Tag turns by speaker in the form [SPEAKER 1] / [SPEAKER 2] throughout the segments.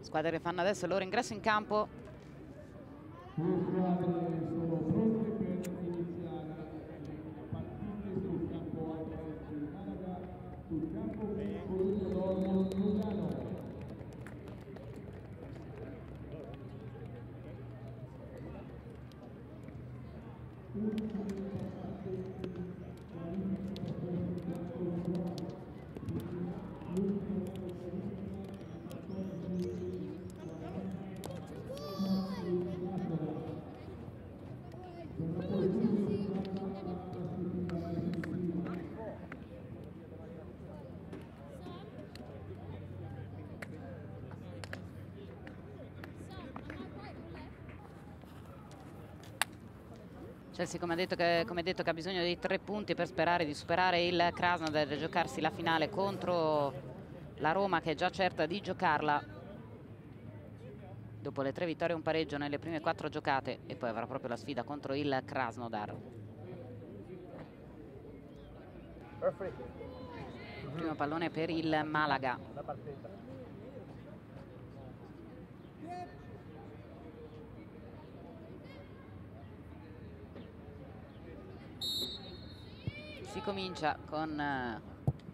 [SPEAKER 1] Squadre che fanno adesso il loro ingresso in campo.
[SPEAKER 2] Due squadre sono pronte per iniziare le partite sul campo di Malaga, sul campo di Corinthians Lugano.
[SPEAKER 1] Chelsea, come detto, che ha bisogno di 3 punti per sperare di superare il Krasnodar e giocarsi la finale contro la Roma, che è già certa di giocarla dopo le 3 vittorie e un pareggio nelle prime 4 giocate, e poi avrà proprio la sfida contro il Krasnodar. Primo pallone per il Malaga. Si comincia con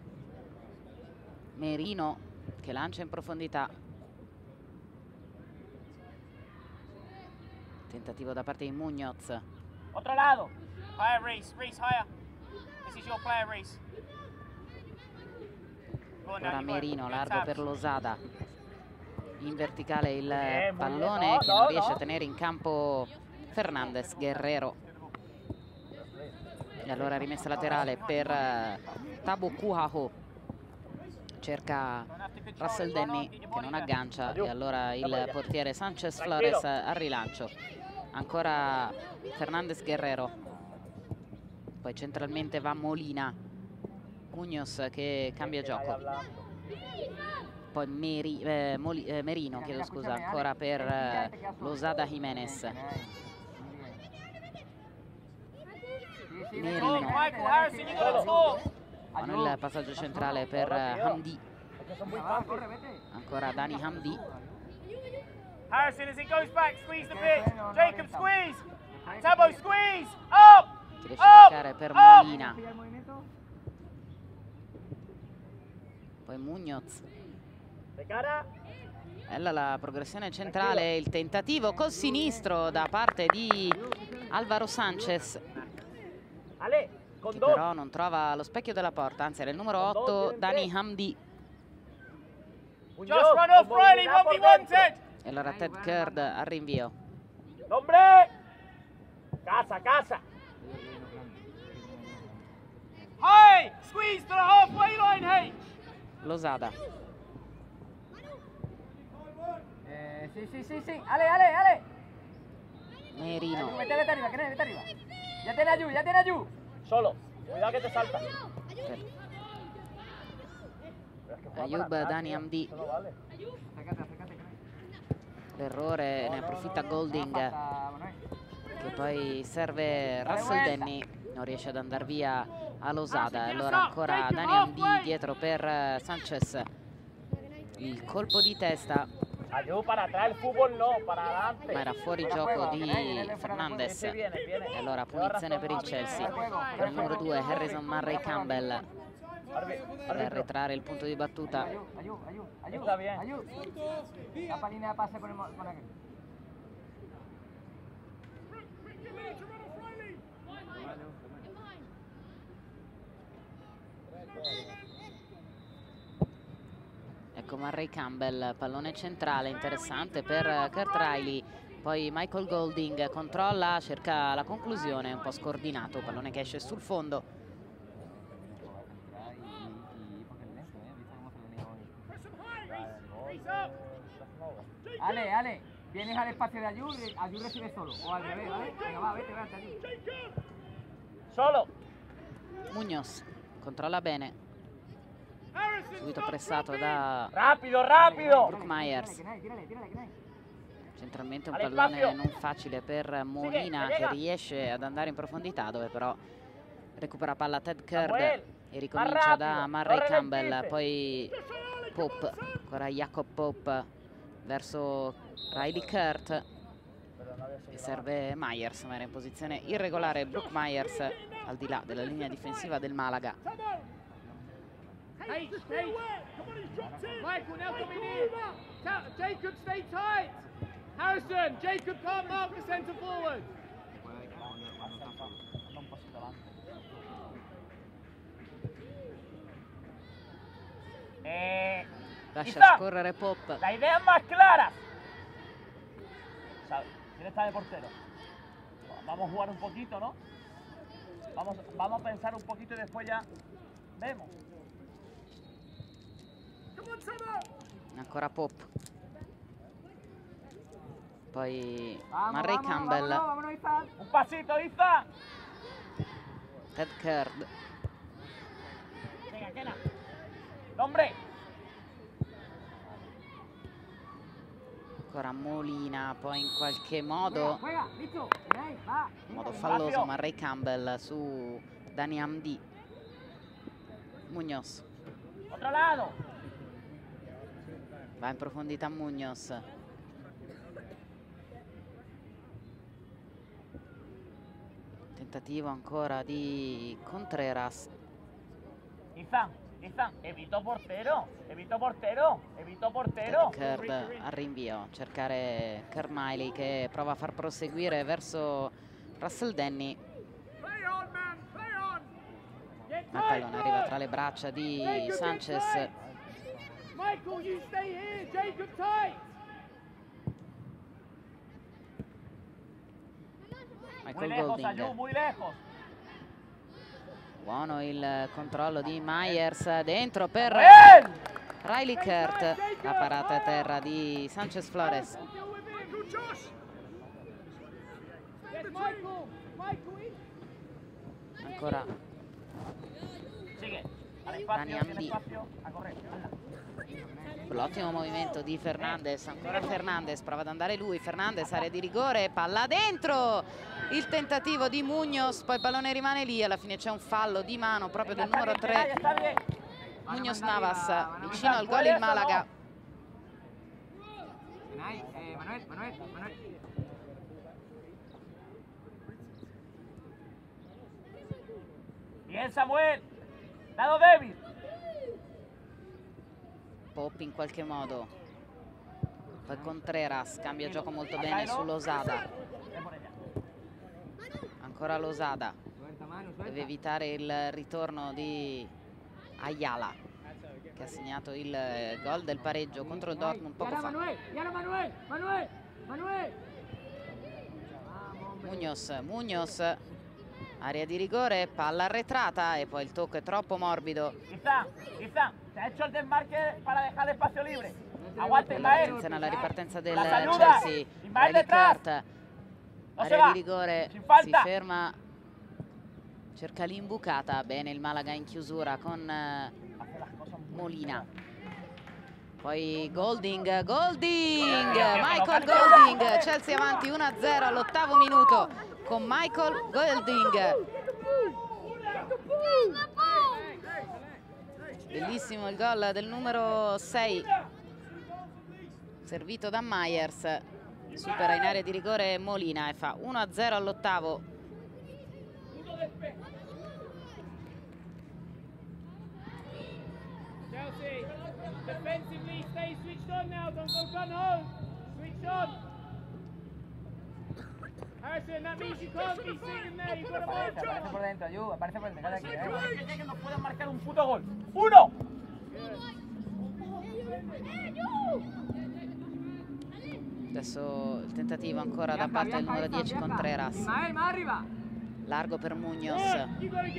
[SPEAKER 1] Merino che lancia in profondità. Tentativo da parte di Muñoz.
[SPEAKER 3] Otro lado. Higher, Reece. Reece, higher. This is your player, Reece.
[SPEAKER 1] Ora Merino, largo per Losada. In verticale il pallone che non riesce a tenere in campo Fernández Guerrero. E allora rimessa laterale per Tabo Kuhaho. Cerca Russell Denny che non aggancia, e allora il portiere Sanchez Flores al rilancio. Ancora Fernández Guerrero. Poi centralmente va Molina. Muñoz che cambia gioco. Poi Merino, chiedo scusa, ancora per Losada Jiménez. Merino. Con il passaggio centrale per Hamdi. Ancora Dani Hamdi.
[SPEAKER 3] Harrison, as it goes back, squeeze the pitch. Jacob, squeeze. Tabo, squeeze. Up.
[SPEAKER 1] Che riesce a toccare per Molina. Poi Muñoz. Bella la progressione centrale, il tentativo col sinistro da parte di Álvaro Sánchez, che però non trova lo specchio della porta, anzi era il numero 8 Dani Hamdi.
[SPEAKER 3] Just run off, Riley, what we wanted.
[SPEAKER 1] E allora Ted Curd al rinvio.
[SPEAKER 3] Hombre. Casa, casa. Hey, squeeze to the halfway line, hey.
[SPEAKER 1] Losada.
[SPEAKER 4] Sí. Ale.
[SPEAKER 1] Merino.
[SPEAKER 4] Vete arriba, que vete arriba. Ya tiene Ayu.
[SPEAKER 3] Solo. Cuidado que te salta.
[SPEAKER 1] Ayub Dani Hamdi. L'errore, ne approfitta Golding, che poi serve Russell Denny, non riesce ad andare via a Losada. Allora ancora Dani Hamdi dietro per Sanchez. Il colpo di testa, ma era fuori gioco di Fernández. E allora punizione per il Chelsea. Il numero 2 Harrison Murray Campbell per arretrare il punto di battuta.
[SPEAKER 4] La linea pase con aquel.
[SPEAKER 1] Ecco Murray Campbell, pallone centrale interessante per Kurt Riley. Poi Michael Golding controlla, cerca la conclusione, un po' scordinato, pallone che esce sul fondo.
[SPEAKER 4] Ale, vienes al espacio de Ayu recibe solo, o al revés, ¿vale? Venga, va, vete, Ayu.
[SPEAKER 3] Solo.
[SPEAKER 1] Muñoz controlla bene, subito pressato da
[SPEAKER 3] Rapido.
[SPEAKER 1] Brook Myers.
[SPEAKER 4] Tírale.
[SPEAKER 1] Centralmente un pallone non facile per Molina, che riesce ad andare in profondità, dove però recupera palla Ted Curd e ricomincia da Murray Campbell. Poi Pope, ancora Jacob Pope verso Riley Kurt, e serve Myers, ma era in posizione irregolare Brooke Myers al di là della linea difensiva del Malaga.
[SPEAKER 3] Hey, Michael, now come in here. Jacob, stay tight. Harrison, Jacob can't mark the centre forward.
[SPEAKER 1] Lascia scorrere Pop.
[SPEAKER 3] La idea es más clara. ¿Quién está de portero? Vamos a jugar un poquito, ¿no? Vamos a pensar un poquito y después ya vemos.
[SPEAKER 1] Ancora Pop. Poi Murray Campbell.
[SPEAKER 3] Un pasito, Iza.
[SPEAKER 1] Ted Kurt.
[SPEAKER 3] Venga, Kena. Hombre.
[SPEAKER 1] Ancora Molina, poi in qualche modo falloso Murray Campbell su Dani Hamdi. Muñoz.
[SPEAKER 3] Otro lado.
[SPEAKER 1] Va in profondità Muñoz. Tentativo ancora di Contreras.
[SPEAKER 3] Izan, evito portero.
[SPEAKER 1] Kurt al rinvio, cercare Kermiley che prova a far proseguire verso Russell Denny. Ma il pallone arriva tra le braccia di Sanchez.
[SPEAKER 3] Michael, you stay here. Jacob tight.
[SPEAKER 1] Michael Golding.
[SPEAKER 3] Muy lejos.
[SPEAKER 1] Buono il controllo di Myers, dentro per Riley Kurt. La parata a terra di Sanchez Flores. Ancora Dani Hamdi. L'ottimo movimento di Fernandez, ancora Fernandez, prova ad andare lui, Fernandez, area di rigore, palla dentro, il tentativo di Muñoz, poi il pallone rimane lì, alla fine c'è un fallo di mano proprio del numero 3, Muñoz Navas, vicino al gol il Malaga.
[SPEAKER 3] Bien, Samuel, lado débil.
[SPEAKER 1] Pop in qualche modo, poi Contreras cambia gioco molto bene su Losada, ancora Losada, deve evitare il ritorno di Ayala che ha segnato il gol del pareggio contro il Dortmund poco fa. Muñoz, area di rigore, palla arretrata e poi il tocco è troppo morbido.
[SPEAKER 3] Izan, se ha hecho el desmarque para dejar espacio libre. Aguante, Ismael.
[SPEAKER 1] Attenzione alla ripartenza del
[SPEAKER 3] Chelsea.
[SPEAKER 1] Riley Kurt, area di rigore, si ferma, cerca l'imbucata, bene il Malaga in chiusura con Molina. Poi Golding, Michael Golding, Chelsea avanti 1-0 all'8° minuto con Michael Golding. Bellissimo il gol del numero 6, servito da Myers, supera in area di rigore Molina e fa 1-0 all'8°.
[SPEAKER 3] Chelsea, defensively stay switched on now, don't go gun home. Switch on. Harrison, that means you can't be sitting there, you've got to march on.
[SPEAKER 4] Aparece por dentro, Ayu, aparece por dentro.
[SPEAKER 3] Que nos pueden marcar un puto gol. ¡Uno!
[SPEAKER 1] Adesso il tentativo ancora da parte del numero 10 Contreras, largo per Muñoz,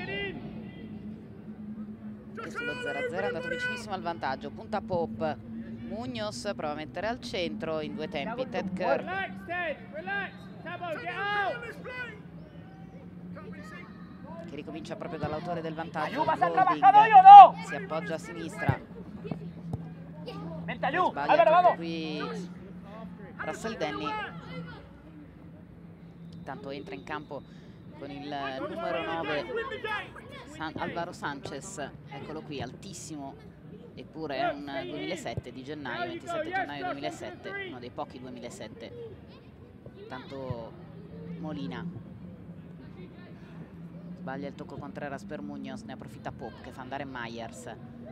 [SPEAKER 1] che sullo 0-0 è andato vicinissimo al vantaggio, punta Pop, Muñoz prova a mettere al centro in due tempi, Ted Kurt. Che ricomincia proprio dall'autore del vantaggio, Golding, si appoggia a sinistra, sbaglia proprio qui Russell Denny. Intanto entra in campo con il numero 9 Alvaro Sanchez, eccolo qui, altissimo eppure è un 2007 di gennaio, 27 gennaio 2007, uno dei pochi 2007. Intanto Molina sbaglia il tocco Contreras per Munoz, ne approfitta Pop che fa andare Myers,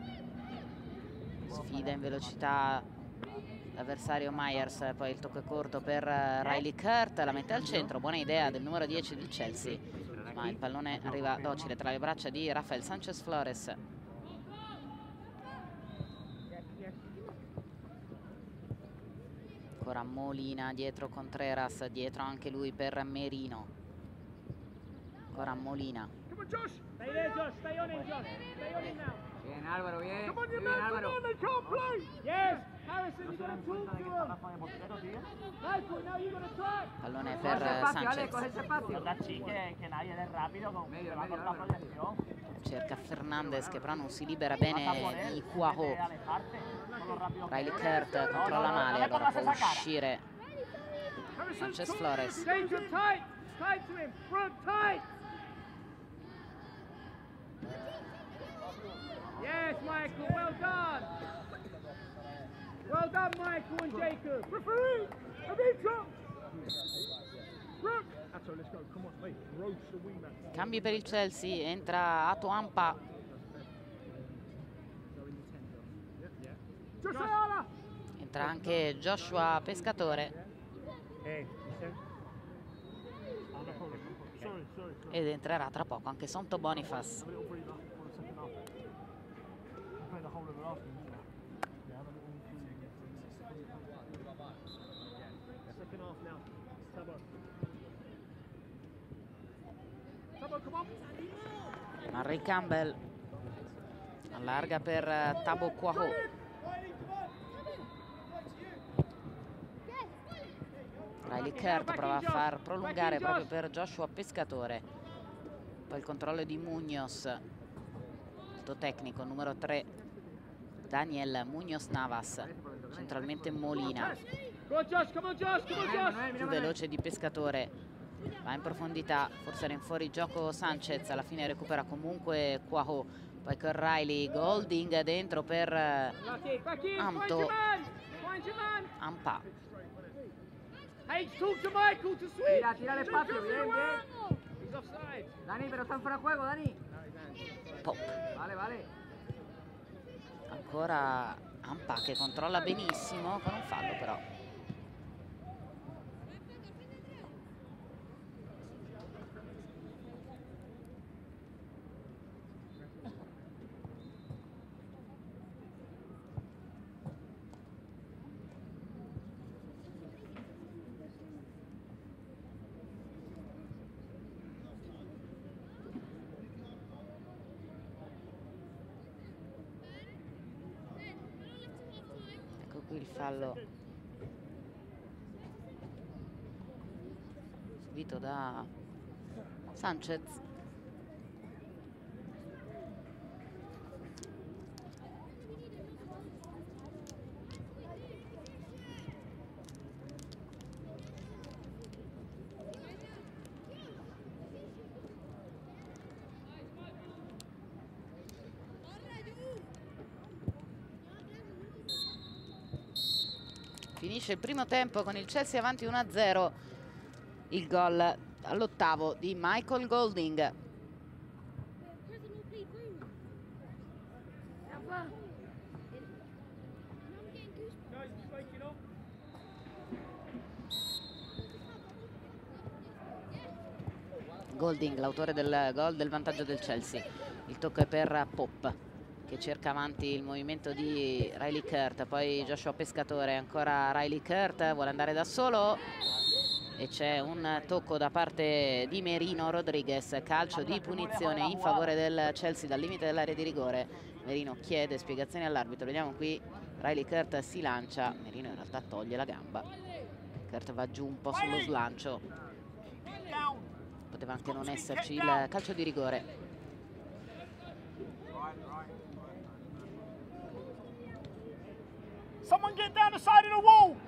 [SPEAKER 1] sfida in velocità l'avversario Myers, poi il tocco è corto per Riley Kurt, la mette al centro, buona idea del numero 10 del Chelsea, ma il pallone arriva docile tra le braccia di Rafael Sanchez Flores. Ancora Molina dietro Contreras, dietro anche lui per Merino. Ancora Molina.
[SPEAKER 4] Bien, Álvaro, bien. Bien, Álvaro.
[SPEAKER 1] Pallone
[SPEAKER 4] Coge
[SPEAKER 1] per
[SPEAKER 4] espacio, Ale,
[SPEAKER 1] Sanchez.
[SPEAKER 4] coge ese espacio.
[SPEAKER 3] Verdad, sí, que nadie es rápido con
[SPEAKER 4] Medio,
[SPEAKER 3] va
[SPEAKER 4] medio,
[SPEAKER 3] con la
[SPEAKER 4] Álvaro,
[SPEAKER 3] proyección.
[SPEAKER 1] Cerca Fernandez che però non si libera bene di Quaho. Riley Kurt controlla male, allora può uscire Sanchez Flores.
[SPEAKER 2] Yes, Michael, well done. Well done, Michael and Jacob. Referee, Anita. Atto, let's go. Come on, mate. Roast the wee man.
[SPEAKER 1] Cambi per il Chelsea, entra Ato Ampa. Entra anche Joshua Pescatore. Ed entrerà tra poco anche Sonto Boniface. Murray Campbell allarga per Thabo Quaho. Riley Kurt prova a far prolungare proprio per Joshua Pescatore. Poi il controllo di Munoz, il tecnico numero 3 Daniel Munoz Navas, centralmente Molina, più veloce di Pescatore, va in profondità, forse era in fuorigioco Sanchez, alla fine recupera comunque Quaho, poi con Riley, Golding dentro per Ampa.
[SPEAKER 4] Tira, tira el espacio, bien, bien. Dani, pero están fuera de juego, Dani.
[SPEAKER 1] Pop.
[SPEAKER 4] Vale, vale.
[SPEAKER 1] Ancora Ampa che controlla benissimo con un fallo però. Qui il fallo subito da Sanchez. Finisce il primo tempo con il Chelsea avanti 1-0, il gol all'8° di Michael Golding. Golding, l'autore del gol del vantaggio del Chelsea. Il tocco è per Pop, che cerca avanti il movimento di Riley Kurt, poi Joshua Pescatore, ancora Riley Kurt, vuole andare da solo e c'è un tocco da parte di Merino Rodriguez, calcio di punizione in favore del Chelsea dal limite dell'area di rigore. Merino chiede spiegazioni all'arbitro, vediamo qui, Riley Kurt si lancia, Merino in realtà toglie la gamba, Kurt va giù un po' sullo slancio, poteva anche non esserci il calcio di rigore.
[SPEAKER 3] Someone get down the side of the wall.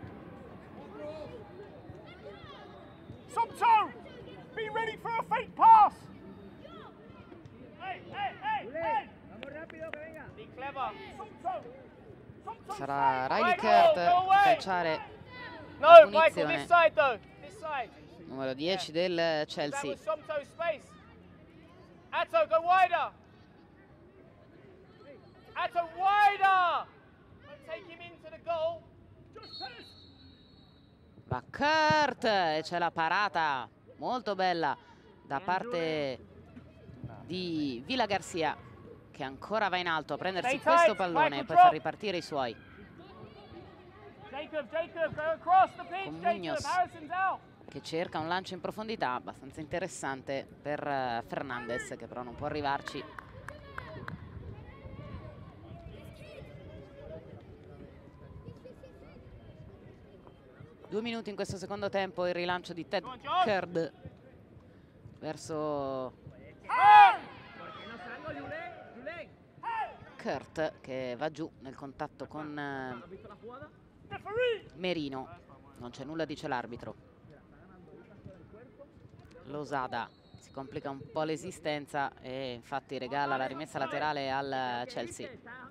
[SPEAKER 3] Somto, be ready for a fake pass. Hey, hey, hey, hey.
[SPEAKER 2] Vamos rápido, que venga.
[SPEAKER 1] Sarà Riley Kurt a calciare
[SPEAKER 3] No,
[SPEAKER 1] la
[SPEAKER 3] Michael,
[SPEAKER 1] punizione.
[SPEAKER 3] this side though. This side.
[SPEAKER 1] Numero 10 del
[SPEAKER 3] That
[SPEAKER 1] Chelsea.
[SPEAKER 3] was Somto's space. Atto, go wider. Atto, wider. Don't take him into the goal.
[SPEAKER 1] Va Kurt e c'è la parata molto bella da parte di Villa Garcia, che ancora va in alto a prendersi questo pallone e poi far ripartire i suoi.
[SPEAKER 3] Jacob, go across the pitch,
[SPEAKER 1] Con
[SPEAKER 3] Jacob.
[SPEAKER 1] Munoz
[SPEAKER 3] Harrison's out.
[SPEAKER 1] che cerca un lancio in profondità abbastanza interessante per Fernandez, che però non può arrivarci. Due minuti in questo secondo tempo, il rilancio di Ted Kurt verso Kurt, che va giù nel contatto con Merino. Non c'è nulla, dice l'arbitro. Losada si complica un po' l'esistenza e infatti regala la rimessa laterale al Chelsea.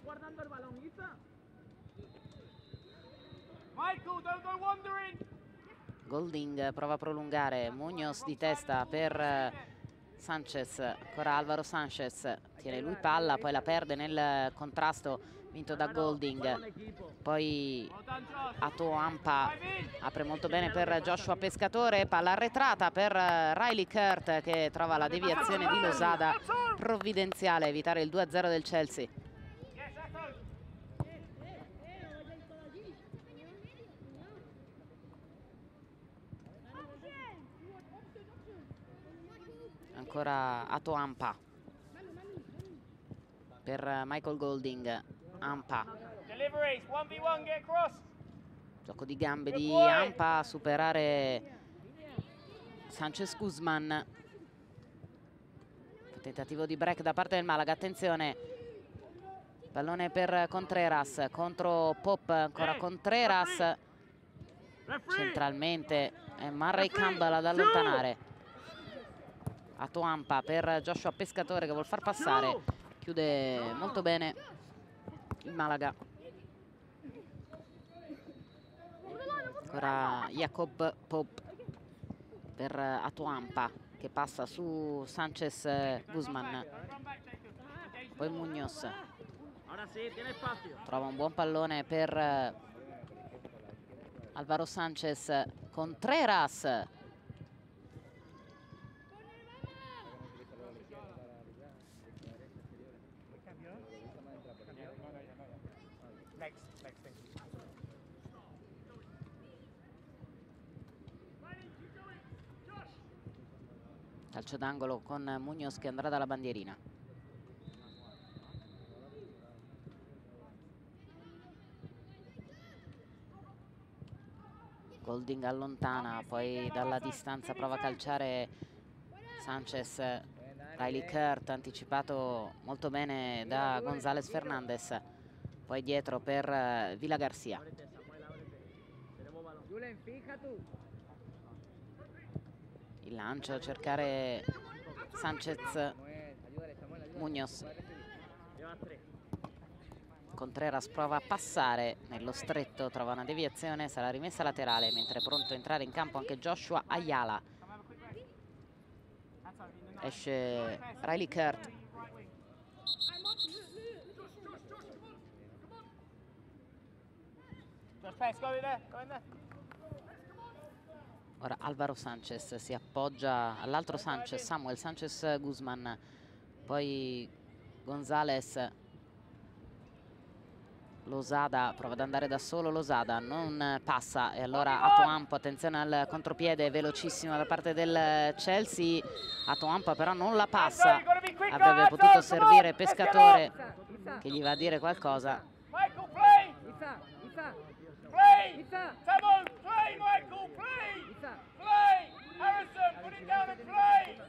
[SPEAKER 3] Michael, don't go wandering.
[SPEAKER 1] Golding prova a prolungare, Munoz di testa per Sanchez, ancora Alvaro Sanchez, tiene lui palla, poi la perde nel contrasto vinto da Golding, poi Ato Ampa apre molto bene per Joshua Pescatore, palla arretrata per Riley Kurt, che trova la deviazione di Losada provvidenziale a evitare il 2-0 del Chelsea. Ancora Ato Ampa per Michael Golding. Ampa,
[SPEAKER 3] Deliveries, 1v1, get across.
[SPEAKER 1] gioco di gambe di Ampa a superare Sanchez Guzman. Tentativo di break da parte del Malaga, attenzione, pallone per Contreras contro Pop, ancora Contreras centralmente, è Murray Campbell ad allontanare. Ato Ampa per Joshua Pescatore che vuol far passare, chiude molto bene il Malaga. Ancora Jacob Pop per Ato Ampa che passa su Sanchez Guzman, poi Munoz trova un buon pallone per Alvaro Sanchez. Contreras calcio d'angolo con Munoz che andrà dalla bandierina. Golding allontana, poi dalla distanza prova a calciare Sanchez. Riley Kurt anticipato molto bene da González Fernandez, poi dietro per Villa Garcia. Il lancio a cercare Sanchez Munoz. Contreras prova a passare nello stretto, trova una deviazione, sarà rimessa laterale, mentre è pronto a entrare in campo anche Joshua Ayala. Esce Riley Kurt. Ora Alvaro Sanchez si appoggia all'altro Sanchez, Samuel Sanchez Guzman, poi González. Losada prova ad andare da solo, Losada non passa e allora Ato Ampa, attenzione al contropiede velocissimo da parte del Chelsea. Ato Ampa però non la passa, avrebbe potuto servire Pescatore che gli va a dire qualcosa.
[SPEAKER 3] Michael, play! Play! Tamo, play, Michael, play! Play! Harrison, put it down and play!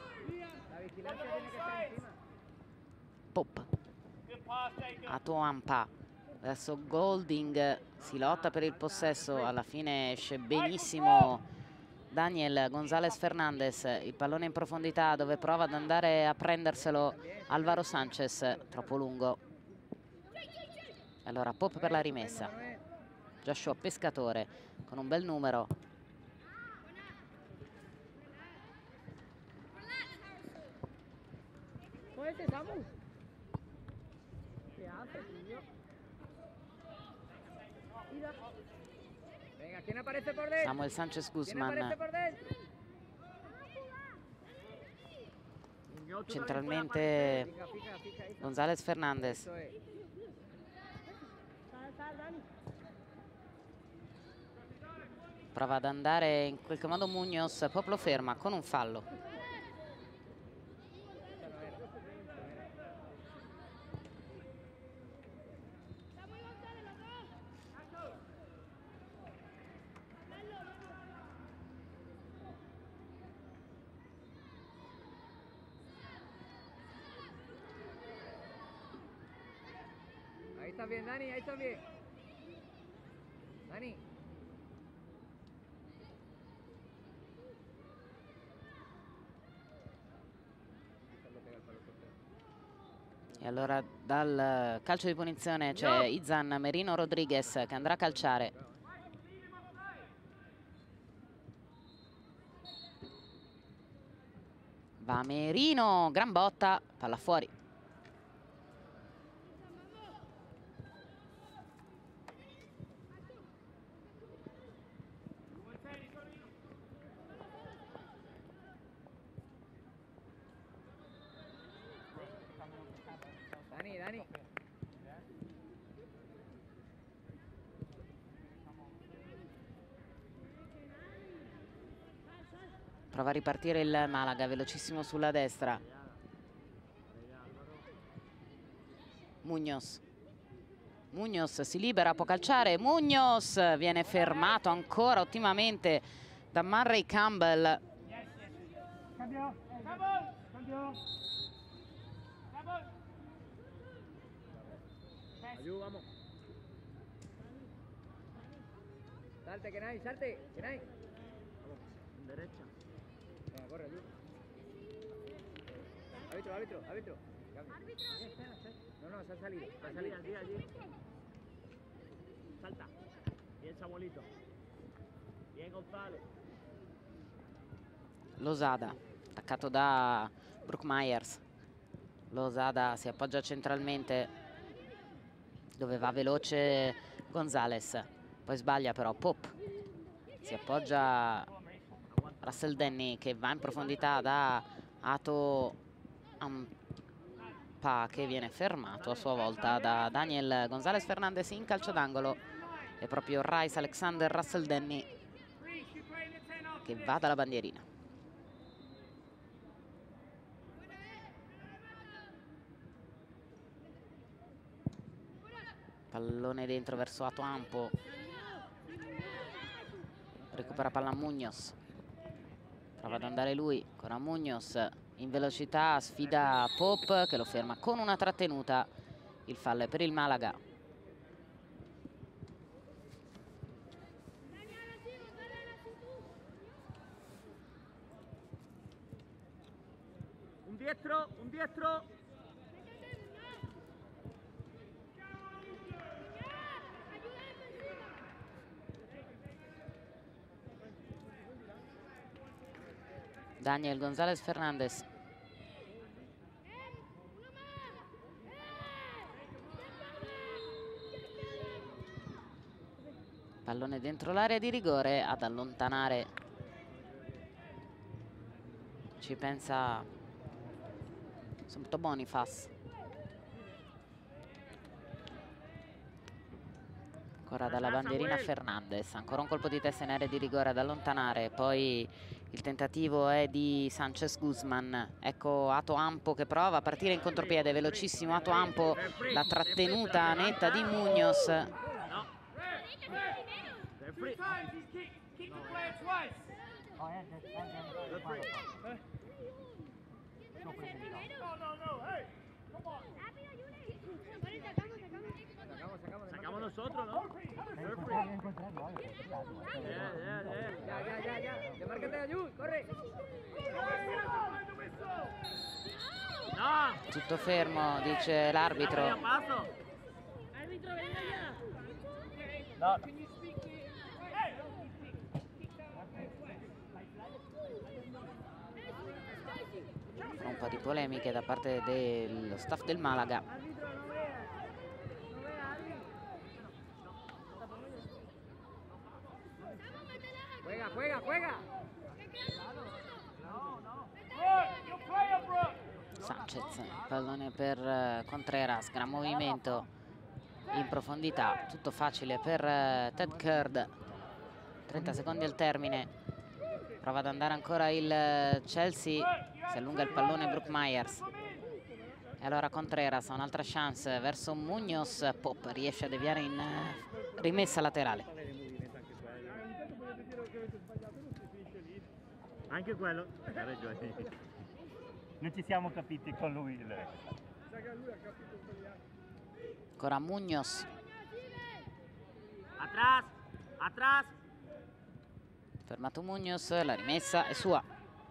[SPEAKER 1] Pop.
[SPEAKER 3] Good pass, Jacob.
[SPEAKER 1] Ato Ampa verso Golding, si lotta per il possesso, alla fine esce benissimo Daniel González Fernandez, il pallone in profondità dove prova ad andare a prenderselo Alvaro Sanchez, troppo lungo. Allora Pop per la rimessa. Joshua Pescatore con un bel numero.
[SPEAKER 4] Muévete, Samu. ¿Qué haces, tío? Mira. Venga, ¿quién aparece por dentro?
[SPEAKER 1] Samuel Sánchez
[SPEAKER 4] ¿Quién aparece
[SPEAKER 1] Guzmán
[SPEAKER 4] por dentro?
[SPEAKER 1] centralmente.
[SPEAKER 4] Fija, fija, fija ahí.
[SPEAKER 1] González Fernández.
[SPEAKER 4] Eso es.
[SPEAKER 1] Prova ad andare in qualche modo Muñoz, Pop lo ferma con un fallo.
[SPEAKER 4] Ahí está bien, Dani, ahí está bien. Dani.
[SPEAKER 1] E allora dal calcio di punizione c'è Izan Merino Rodriguez che andrà a calciare. Va Merino, gran botta, palla fuori.
[SPEAKER 4] Dani, Dani.
[SPEAKER 1] Prova a ripartire il Malaga, velocissimo sulla destra. Muñoz. Muñoz si libera, può calciare. Muñoz viene fermato ancora ottimamente da Murray Campbell.
[SPEAKER 2] Cambio. Cambio.
[SPEAKER 4] Ayú, vamos. Salte, Kenai, salte. Kenai. Vamos, en derecha. Venga, corre, ayú. Árbitro, árbitro, árbitro. No, no, se ha salido. Se ha salido.
[SPEAKER 3] Allí. Salta. Bien, Samuelito. Bien, González.
[SPEAKER 1] Losada, attaccato da Brookmyers. Losada si appoggia centralmente dove va veloce González. Poi sbaglia però Pop. Si appoggia Russell Denny che va in profondità da Ato Ampa che viene fermato a sua volta da Daniel González Fernández in calcio d'angolo. È proprio Rice Alexander Russell Denny che va dalla bandierina. Pallone dentro verso Ato Ampo. Recupera palla Muñoz. Prova ad andare lui. Ancora Muñoz in velocità. Sfida Pop che lo ferma con una trattenuta. Il fallo è per il Malaga.
[SPEAKER 3] Un diestro, un diestro.
[SPEAKER 1] Daniel González Fernández. Pallone dentro l'area di rigore, ad allontanare. Ci pensa Sotto Bonifaz. Ancora dalla bandierina Fernandez. Ancora un colpo di testa in area di rigore ad allontanare. Poi il tentativo è di Sánchez Guzmán. Ecco Ato Ampo che prova a partire in contropiede. Velocissimo Ato Ampo. La trattenuta netta di Muñoz.
[SPEAKER 3] Sacamos nosotros, ¿no?
[SPEAKER 4] Ya. Demárcate, Ayú, corre.
[SPEAKER 3] No.
[SPEAKER 1] Tutto fermo, dice l'arbitro.
[SPEAKER 3] Paso.
[SPEAKER 2] Árbitro, venga
[SPEAKER 3] No.
[SPEAKER 1] Un po' di polemiche da parte dello staff del Malaga.
[SPEAKER 4] Juega, juega, juega.
[SPEAKER 1] Sanchez, pallone per Contreras, gran movimento in profondità, tutto facile per Ted Curd. 30 secondi al termine, prova ad andare ancora il Chelsea, si allunga il pallone Brook Myers. E allora Contreras ha un'altra chance verso Munoz, Pop riesce a deviare in rimessa laterale.
[SPEAKER 3] Anche quello, ha ragione. Non ci siamo capiti con lui.
[SPEAKER 1] Ancora Munoz.
[SPEAKER 3] Atrás, atrás.
[SPEAKER 1] Fermato Munoz, la rimessa è sua.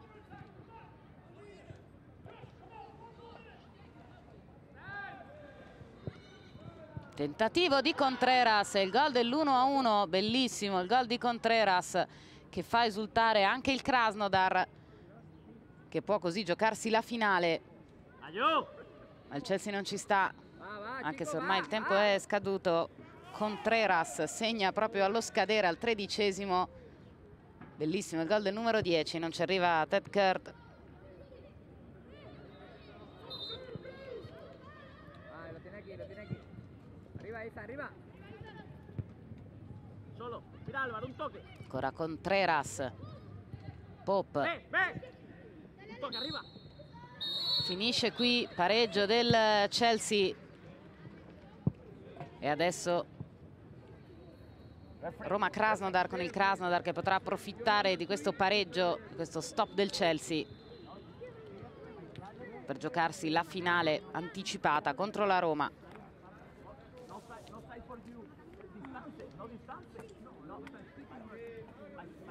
[SPEAKER 1] Tentativo di Contreras, il gol dell'1-1, bellissimo il gol di Contreras che fa esultare anche il Krasnodar, che può così giocarsi la finale. Ma il Chelsea non ci sta, anche se ormai il tempo è scaduto. Contreras segna proprio allo scadere, al 13°. Bellissimo il gol del numero 10, non ci arriva Ted Curd.
[SPEAKER 4] Lo tiene aquí, lo tiene aquí. Arriba, Isa, arriba.
[SPEAKER 3] Solo, mira Álvaro, un toque.
[SPEAKER 1] Ancora Contreras. Pop.
[SPEAKER 3] Un toque, arriba.
[SPEAKER 1] Finisce qui, pareggio del Chelsea. E adesso Roma-Krasnodar, con il Krasnodar che potrà approfittare di questo pareggio, di questo stop del Chelsea, per giocarsi la finale anticipata contro la Roma.
[SPEAKER 3] No stai por giù. Distante, no distante. No.